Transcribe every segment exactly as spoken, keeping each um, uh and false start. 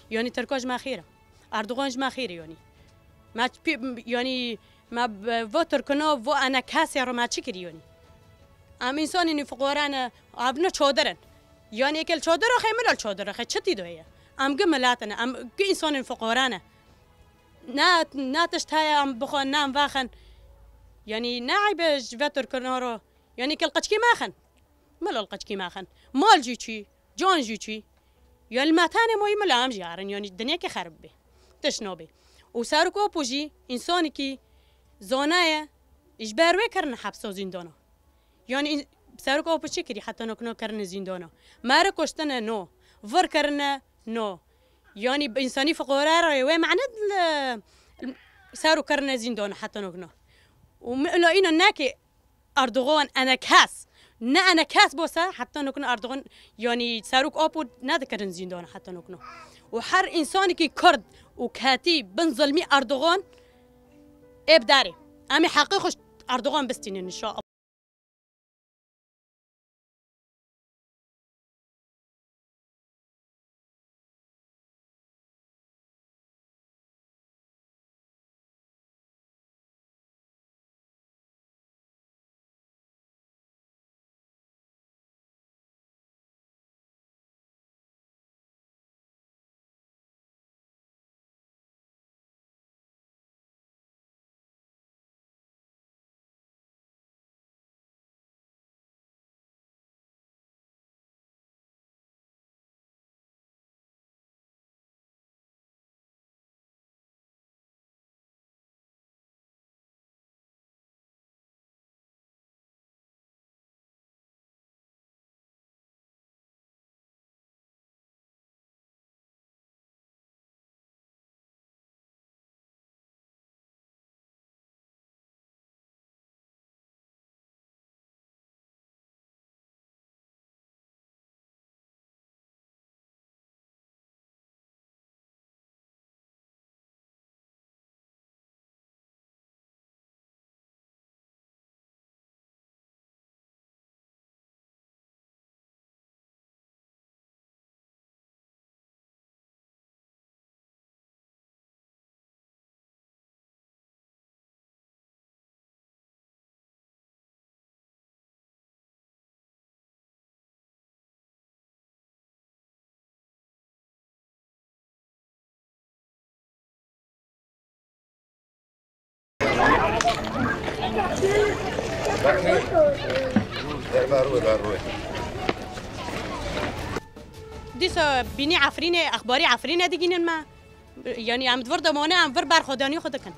یعنی ترکاج ما خیره اردوغانج ما خیره یعنی ما یعنی ما و ترکنا و انا کسی رو ما چی کردی یعنی ام انسان این فقران ابنا چادرن یعنی اکل چادر خیمل چادر خی چتی دویه ام گملاتنا ام گ انسان فقرانه نا نا تشتهي ام بخون نام واخن يعني ناعب جفتر كنارو يعني كل قشكي ماخن ملو القشكي ماخن مال جيتشي جون جيتشي يعني ما تاني مو يملا ام جارن يعني الدنيا كي خرب به تشنوبي وساركو بوجي انسان كي زونايه اجبار وكرن حبس وزندانه يعني ساركو بوجي كري حتى نكنو كرن زندانه ما ركشتنا نو فر كرنا نو يعني بإنساني فقرارة وين معنى سارو كرنا زندان حتى نقنا وملا إنه ناكي أردوغان أنا كاس نا أنا كاس بوسا حتى نقنا أردوغان يعني ساروك أبو نذكرن زندان حتى نقنا وحر إنساني كي كرد وكاتي بن ظلمي أردوغان إبداري أمي حقيقة أردوغان بستين إن شاء الله ديسا بيني عفرينة أخباري عفرينة دقيقين ما يعني عم تفرض مانا عم فربار خداني خدكن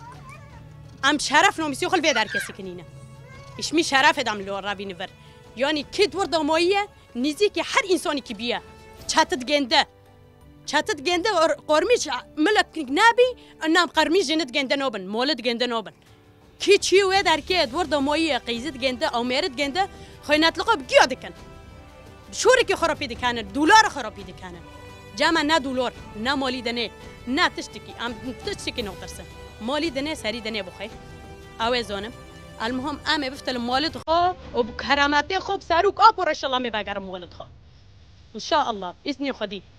عم شرف نومسيو خل فيدار كسي كنينة إيش مي شرف دام لو رابين فر يعني كيد ورد ماية نزيك حر إنساني كبير شاتت جنده شاتت جنده قرميش ملك نبي أنام قرميش جنت جنده نوبن مولد جنده نوبن كي تشي ويدار كيد ورد ماية قيزت جنده أو ميرت جنده خينات لقب جيادكن شوركي خرابي دي كانن دولار خرابي دي كانن جامع نا دولار نا مالي دنه نا تشتكي ام تشتكي نقطرسن مالي دنه سري دنه بخي او زونم المهم ام بفتل مالد خو وبكراماتي خو بساروك ابو ان شاء الله مي باقر مولد خو ان شاء الله باذن خدي